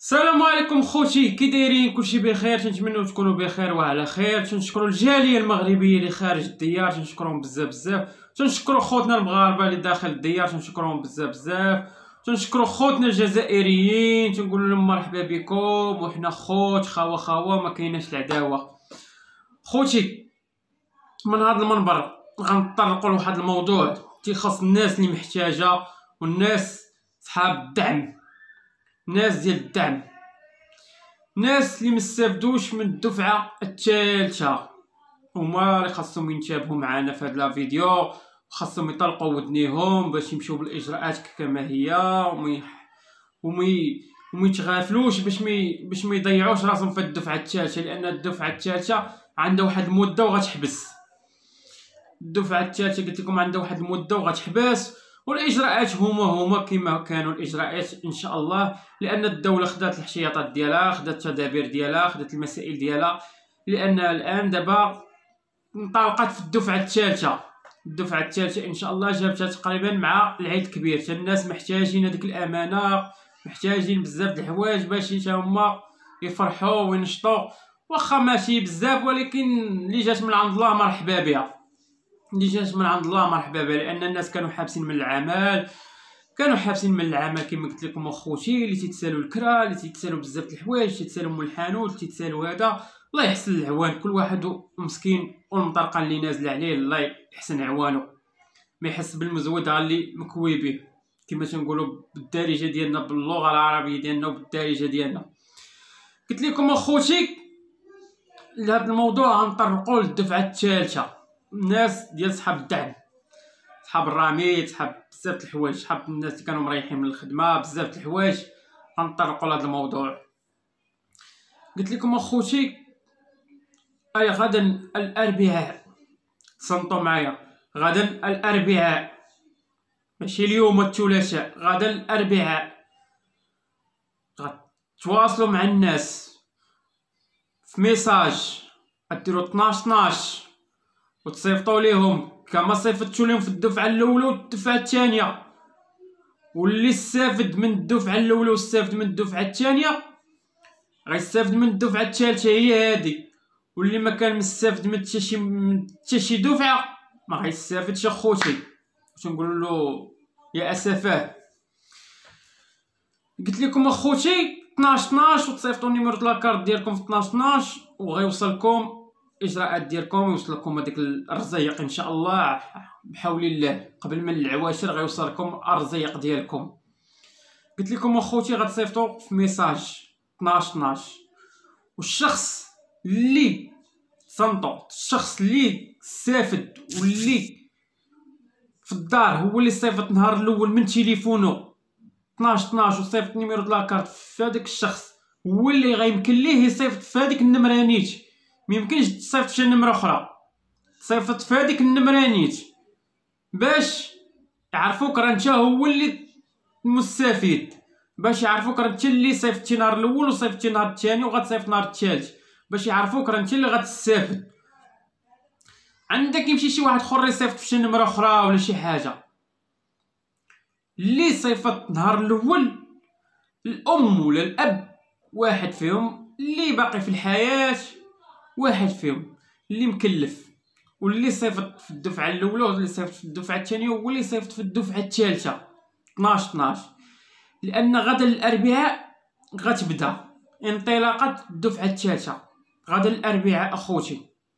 السلام عليكم خوتي، كي دايرين؟ كلشي بخير؟ تنتمنوا تكونوا بخير وعلى خير. تنشكروا الجاليه المغربيه اللي خارج الديار، تنشكرهم بزاف بزاف. تنشكروا خوتنا المغاربه اللي داخل الديار، تنشكرهم بزاف بزاف. تنشكروا خوتنا الجزائريين، تنقول لهم مرحبا بكم، وحنا خوت خاوه ما كايناش العداوه. خوتي، من هذا المنبر غنطرقوا لواحد الموضوع تيخص الناس اللي محتاجه، والناس صحاب الدعم، ناس ديال الدعم، ناس اللي مستافدوش من الدفعه الثالثه. هما اللي خاصهم ينتبهوا معنا في هذا الفيديو، خاصهم يطلقوا ودنيهم باش يمشيو بالاجراءات كما هي، وما يتغافلوش باش ما يضيعوش راسهم في الدفعه الثالثه، لان الدفعه الثالثه عندها واحد المده وغتحبس. الدفعه الثالثه قلت لكم عندها واحد المده وغتحبس، والاجراءات هما كما كانوا الاجراءات ان شاء الله، لان الدوله خدات الاحتياطات ديالها، خدات التدابير ديالها، خدات المسائل ديالها، لان الان دابا انطلقت في الدفعه الثالثه. الدفعه الثالثه ان شاء الله جابتها تقريبا مع العيد الكبير. الناس محتاجين هذيك الامانه، محتاجين بزاف د الحوايج باش هما يفرحوا وينشطوا، واخا ماشي بزاف، ولكن اللي جات من عند الله مرحبا بها، اللي جات من عند الله مرحبا بها. لان الناس كانوا حابسين من العمل، كما قلت لكم اخوتي، اللي تيتسالوا الكرا، اللي تيتسالوا بزاف د الحوايج، تيتسالوا من الحانوت، تيتسالوا هذا. الله يحسن العوان، كل واحد مسكين والمطرقه اللي نازله عليه الله يحسن عوانه، ما يحس بالمزود اللي مكوي به، كما تنقولوا بالدارجه ديالنا، باللغه العربيه ديالنا وبالدارجه ديالنا. قلت لكم اخوتي، لهذا الموضوع غنطرقوا للدفعه الثالثه، الناس ديال صحاب الدعم، صحاب الراميد، صحاب بزاف د الحوايج، صحاب الناس اللي كانوا مريحين من الخدمه، بزاف د الحوايج غنطرقوا لهذا الموضوع. قلت لكم اخوتي، غدا الاربعاء، تصنتوا معايا، غدا الاربعاء، ماشي اليوم الثلاثاء، غدا الاربعاء غتواصلوا مع الناس في ميساج، غديروا 12 وتصيفطوا ليهم كما صيفطتوا لهم في الدفعه الاولى والدفعه الثانيه. واللي استافد من الدفعه الاولى واستافد من الدفعه الثانيه غيستافد من الدفعه الثالثه هي هذه، واللي ما كان مستافد من حتى شي دفعه ما غيستافدش اخوتي. تنقول له يا اسفاه. قلت لكم اخوتي 12 وتصيفطوا نيميرو لاكارت ديالكم في 12 وغيوصلكم الاجراءات ديالكم، يوصل لكم هذيك الرزيق ان شاء الله بحول الله، قبل من العواشر غيوصلكم الرزيق ديالكم. قلت لكم اخوتي غتصيفطوا في ميساج 12 والشخص اللي صنطو، الشخص اللي استافد واللي في الدار هو اللي صيفط النهار الاول من تليفونه 12 وصيفط نيميرو لاكارت في هذاك الشخص، هو اللي غيمكن ليه يصيفط في هذيك النمره نيت. ميمكنش تصيفط شي نمره اخرى، تصيفط في هذيك النمره نيت باش يعرفوك راه انت هو اللي المستفيد، باش يعرفوك راه انت اللي صيفطتي نهار الاول وصيفطتي نهار الثاني وغتصيفط نهار الثالث، باش يعرفوك راه انت اللي غتستافد. عندك يمشي شي واحد اخر يصيفط في شي نمره اخرى ولا شي حاجه، اللي صيفط نهار الاول الام ولا الاب، واحد فيهم اللي باقي في الحياه، واحد فيهم اللي مكلف، واللي صيفط في الدفعه الاولى واللي صيفط في الدفعه الثانيه واللي صيفط في الدفعه الثالثه 12. لان غدا الاربعاء غتبدا انطلاقه الدفعه الثالثه، غدا الاربعاء اخوتي،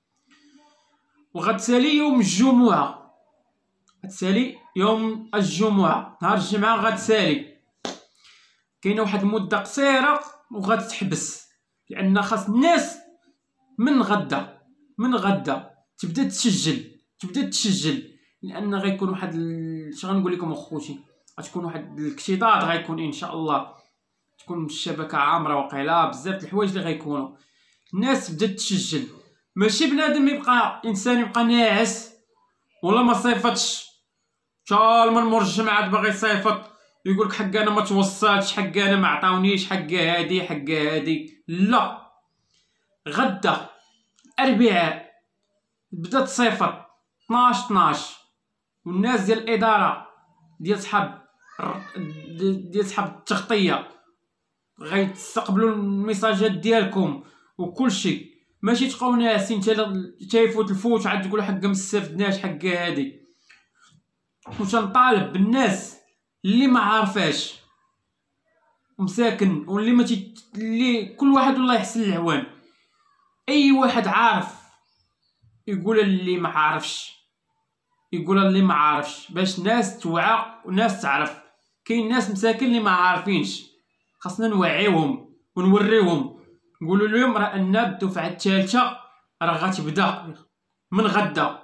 وغتسالي يوم الجمعه، غتسالي يوم الجمعه، نهار الجمعه غتسالي. كاينه واحد المده قصيره وغتحبس، لان خاص الناس من غدا تبدا تسجل، لان غيكون واحد اش غنقول لكم اخوتي، غتكون واحد الاكتظاظ، غيكون ان شاء الله تكون الشبكه عامره، وقيله بزاف د الحوايج اللي غيكونوا. الناس تبدا تسجل، ماشي بنادم يبقى انسان يبقى ناعس ولا ما صيفطش، شال من مور الجمعات باغي يصيفط يقولك حق انا ما توصلتش، حق انا ما عطاونيش، حق هادي. لا، غدا الاربعاء بدا تصيفط 12 والناس ديال الاداره ديال صحاب التغطيه غيتستقبلوا الميساجات ديالكم وكلشي. ماشي تبقاو ناعسين تيفوت الفوت عاد تقولوا حقا ما استفدناش حقا هادي. وتنطالب بالناس اللي ما عارفاش ومساكن واللي ما اللي كل واحد والله يحسن العوان، اي واحد عارف يقول اللي ما عارفش، يقول اللي ما عارفش باش ناس توعى وناس تعرف. كاين ناس مساكن اللي ما عارفينش، خاصنا نوعيوهم ونوريوهم، نقولوا لهم راه ان الدفعه الثالثه راه غتبدا من غدا.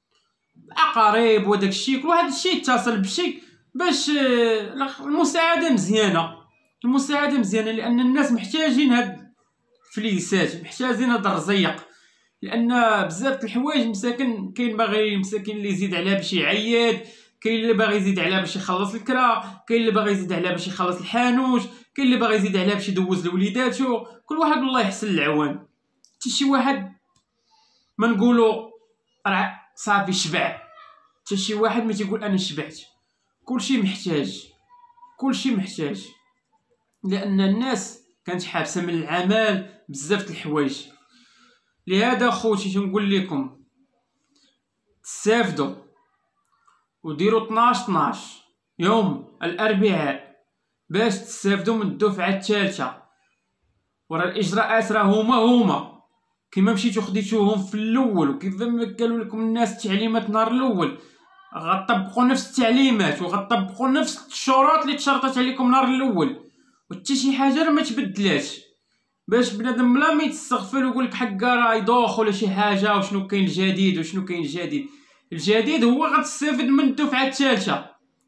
اقارب وداك الشيء كل واحد الشيء يتصل بشي باش المساعده مزيانه. المساعده مزيانه لان الناس محتاجين هاد الفليسات، محتاجين هاد الرزيق، لان بزاف الحوايج مساكن كاين باغي مساكن اللي يزيد عليها باش يعيد، كاين اللي باغي يزيد عليها باش يخلص الكرا، كاين اللي باغي يزيد عليها باش يخلص الحانوت، كاين اللي باغي يزيد عليها باش يدوز لوليداتو. كل واحد والله يحسن العوان. حتى شي واحد ما نقولوا راه صافي شبع، حتى شي واحد ما تيقول انا شبعت. كلشي محتاج، كلشي محتاج، لان الناس كانت حابسه من العمل بزاف د الحوايج. لهذا خوتي تنقول لكم تستافدوا وديروا 12 يوم الاربعاء باش تستافدوا من الدفعه الثالثه. ورا الاجراءات راه هما كيما مشيتو خديتوهم في الاول وكيما قالوا لكم الناس التعليمات نهار الاول، غطبقوا نفس التعليمات وغطبقوا نفس الشروط اللي تشرطت عليكم نهار الاول، وحتى شي حاجه راه ما تبدلاتش. باش بنادم بلا ما يتستغفل ويقول لك حقا راه يدوخ ولا شي حاجه وشنو كاين الجديد وشنو كاين الجديد. الجديد هو غتستافد من الدفعه الثالثه،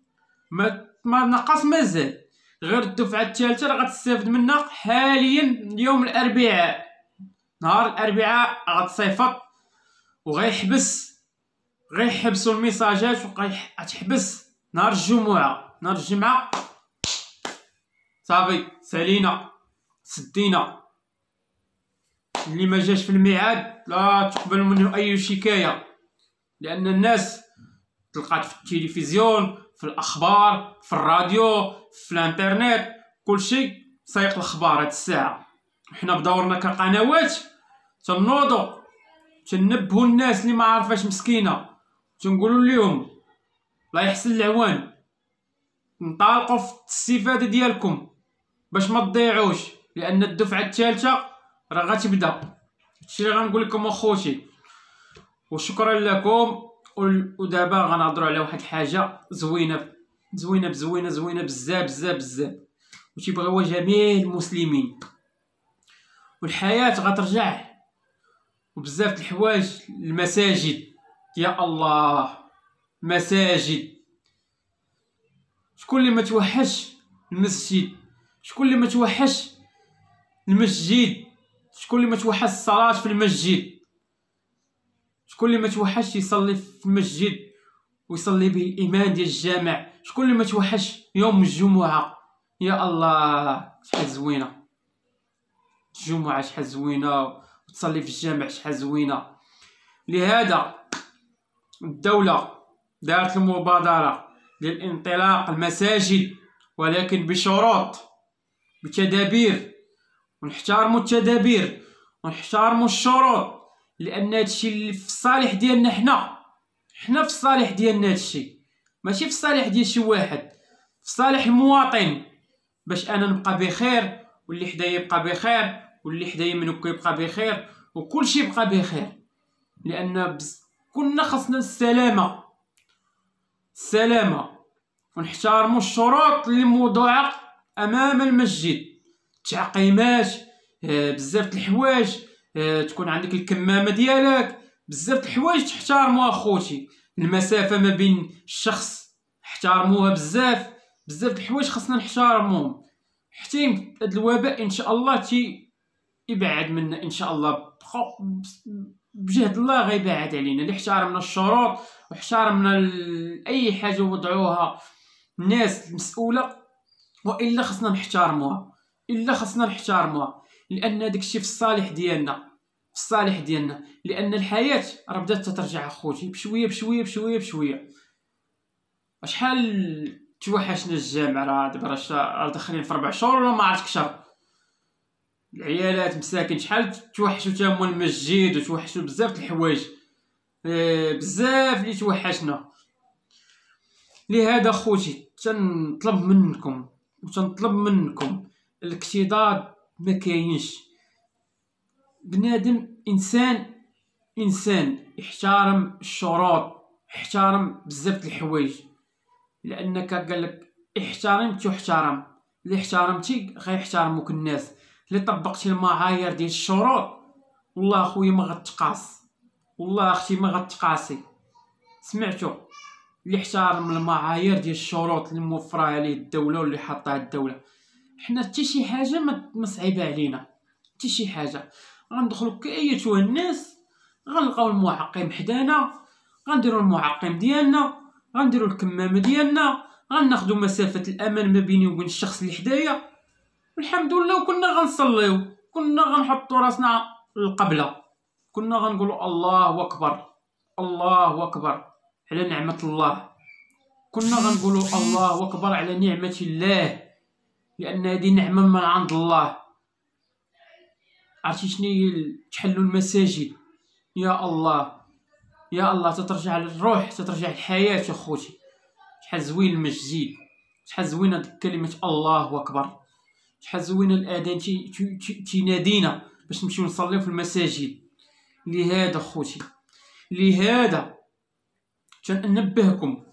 ما نقص مازال، غير الدفعه الثالثه راه غتستافد منها حاليا يوم الاربعاء. نهار الاربعاء غتصيفط غيحبسوا الميساجات وغتحبس نهار الجمعه. نهار الجمعه صافي سالينا سدينا. اللي ما جاش في الميعاد لا تقبل منه اي شكايه، لان الناس تلقات في التلفزيون، في الاخبار، في الراديو، في الانترنت، كلشي سايق الاخبار هاد الساعه. حنا بدورنا كقنوات تنوضو تنبهوا الناس اللي ما عارفاش مسكينه، تنقولوا لهم الله يحسن العوان، نطالقوا في الاستفاده ديالكم باش ما تضيعوش، لان الدفعه الثالثه راه غتبدا. هادشي اللي غنقول لكم اخوتي، وشكرا لكم. ودابا غنهضروا على واحد الحاجه زوينه زوينه بزوينه زوينه بزاف بزاف بزاف وتيبغيوها جميع المسلمين. والحياه غترجع وبزاف د الحوايج. المساجد يا الله، مساجد. شكون اللي ما توحش المسجد؟ شكون اللي ما توحش المسجد؟ شكون اللي ما توحش الصلاه في المسجد؟ شكون اللي ما توحش يصلي في المسجد ويصلي به الامام ديال الجامع؟ شكون اللي ما توحش يوم الجمعه؟ يا الله شحال زوينه الجمعه، شحال زوينه، وتصلي في الجامع شحال زوينه. لهذا الدوله دارت المبادره ديال انطلاق المساجد، ولكن بشروط، بتدابير. ونحترموا التدابير ونحترموا الشروط، لان هادشي اللي في الصالح ديالنا حنا في الصالح ديالنا هادشي، ماشي في الصالح ديال شي واحد، في صالح المواطن، باش انا نبقى بخير واللي حدايا يبقى بخير واللي حدايا منك يبقى بخير وكلشي يبقى بخير. لان كنا خاصنا السلامه ونحترموا الشروط اللي موضوعه امام المسجد. تعقيمات، بزاف د الحوايج، تكون عندك الكمامه ديالك، بزاف د الحوايج تحترموها اخوتي. المسافه ما بين الشخص احترموها، بزاف د الحوايج خاصنا نحترموهم حتى هاد الوباء ان شاء الله يبعد منا ان شاء الله. بجهد الله غيبعد علينا اللي احترمنا الشروط واحترمنا اي حاجه وضعوها الناس المسؤوله. والا خاصنا نحترموها، لان داكشي في الصالح ديالنا، لان الحياه راه بدات ترجع اخوتي بشويه بشويه بشويه بشويه. شحال توحشنا الجامع، راه دابا راه داخلين في 4 شهور ولا ما عرفت كثر. العيالات مساكن شحال توحشوا تا هما المسجد وتوحشوا بزاف د الحوايج، بزاف اللي توحشنا. لهذا خوتي تنطلب منكم الاكتضاد ما كاينش. بنادم انسان يحترم الشروط، يحترم بزاف د الحوايج، لانك قالك احترم تحترم، اللي احترمتي غيحترموك الناس، اللي طبقتي المعايير ديال الشروط والله خويا ما غتقاص، والله اختي ما غتقاسي. سمعتوا؟ اللي احترم المعايير ديال الشروط اللي موفره عليه الدوله واللي حاطها الدوله، حنا حتى شي حاجه ما صعيبه علينا، حتى شي حاجه غندخلوا كايتها الناس، غنلقاو المعقم حدانا، غنديروا المعقم ديالنا، غنديروا الكمامه ديالنا، غناخذوا مسافه الامان ما بيني وبين الشخص اللي حدايا، والحمد لله. وكنا غنصليو، كنا غنحطوا راسنا القبله، كنا غنقولوا الله اكبر الله اكبر على نعمه الله، كنا غنقولوا الله اكبر على نعمه الله، لان هذه نعمه من عند الله. عرفتي شنو هي؟ تحلوا المساجد، يا الله يا الله، تترجع للروح، تترجع الحياه. اخوتي شحال زوين المسجد، شحال زوينه كلمه الله اكبر، شحال زوينه الاذان تينادينا باش نمشيو نصليو في المساجد. لهذا خوتي، لهذا تنبهكم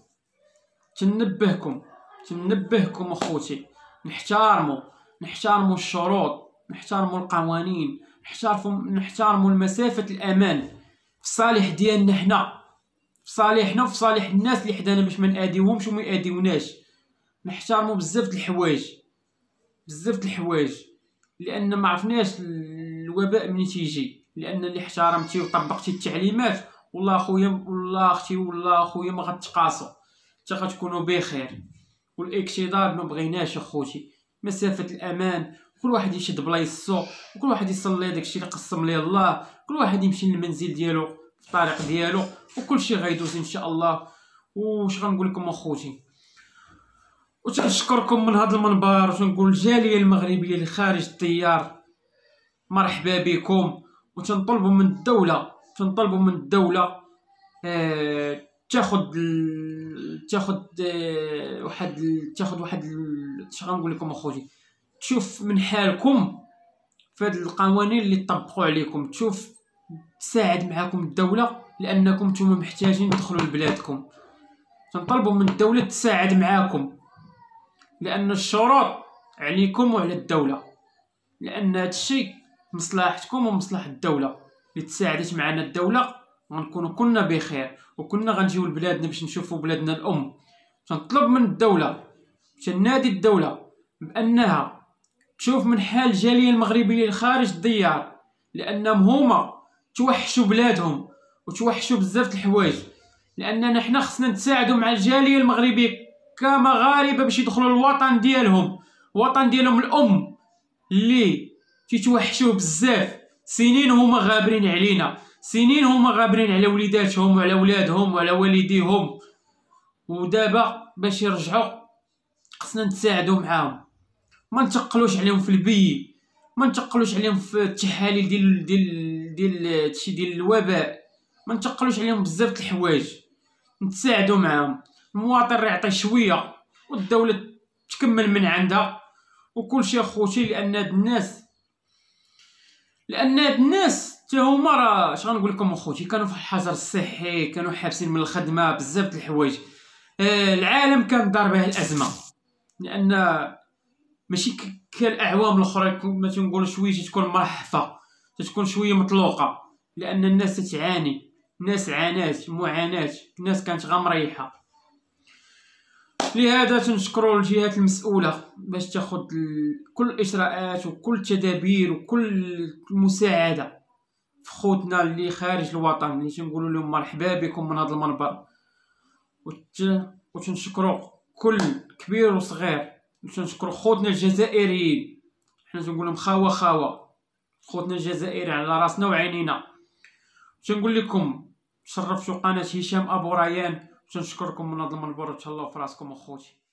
اخوتي، نحترموا الشروط، نحترموا القوانين، نحترموا المسافه الامان في الصالح ديالنا حنا، في صالحنا وفي صالح الناس اللي حدانا، باش ما ناديوهمش وما ياديوناش. نحترموا بزاف د الحوايج، لان ما عرفناش الوباء منين تيجي. لان اللي احترمتي وطبقتي التعليمات والله خويا والله اختي والله خويا ما غتقاسوا، حتى غتكونوا بخير. والاكتضاد ما بغيناش اخوتي، مسافه الامان، كل واحد يشد بلايصو، وكل واحد يصلي داكشي اللي قسم ليه الله، كل واحد يمشي للمنزل ديالو في الطريق ديالو، وكل شيء غيدوز ان شاء الله. واش غنقول لكم اخوتي، وتنشكركم من هذا المنبر، وتنقول الجاليه المغربيه اللي خارج الديار مرحبا بكم. وتنطلبوا من الدوله تاخذ واحد اش غنقول لكم اخوتي، تشوف من حالكم في هاد القوانين اللي طبقوا عليكم، تساعد معاكم الدوله، لانكم نتوما محتاجين تدخلوا لبلادكم. تنطلبوا من الدوله تساعد معاكم، لان الشروط عليكم وعلى الدوله، لان هذا الشيء مصلحتكم ومصلحه الدوله. اللي تساعدت معنا الدوله غنكونوا كلنا بخير، وكنا غنجيو لبلادنا باش نشوفوا بلادنا الام. تنطلب من الدوله، تنادي الدوله بانها تشوف من حال الجاليه المغربيه الخارج الديار، لانهم هما توحشوا بلادهم وتوحشوا بزاف د الحوايج. لاننا حنا خصنا نتساعدوا مع الجاليه المغربيه كمغاربه باش يدخلوا الوطن ديالهم الام، اللي تيتوحشوه بزاف. سنين هما غابرين علينا، سنين هما غابرين على وليداتهم وعلى ولادهم وعلى والديهم، ودابا باش يرجعوا خصنا نتساعدوا معاهم. ما نتقلوش عليهم في البي، ما نتقلوش عليهم في التحاليل ديال الوباء، ما نتقلوش عليهم بزاف د الحوايج، نتساعدوا معاهم. المواطن راه يعطي شويه والدوله تكمل من عندها وكل شيء اخوتي. لان هاد الناس حتى هما راه اش غنقول لكم اخوتي، كانوا في الحجر الصحي، كانوا حابسين من الخدمه، بزاف د الحوايج. العالم كان دار به الازمه، لان ماشي كالاعوام الاخرى ما تنقولوا شويه تكون مرحفه، تكون شويه مطلوقه، لان الناس تتعاني، الناس عانات معاناه، الناس كانت غير مريحه. لهذا تنشكروا الجهات المسؤوله باش تاخذ كل الاجراءات وكل التدابير وكل المساعده في خوتنا اللي خارج الوطن، اللي تنقولوا لهم مرحبا بكم من هذا المنبر. وتنشكروا كل كبير وصغير، وتنشكروا خوتنا الجزائريين، حنا تنقول لهم خاوه خوتنا الجزائريين على راسنا وعينينا. تنقول لكم شرفتوا قناه هشام ابو ريان، تنشكركم من هذا المنبر، وتهلاو في راسكم اخوتي.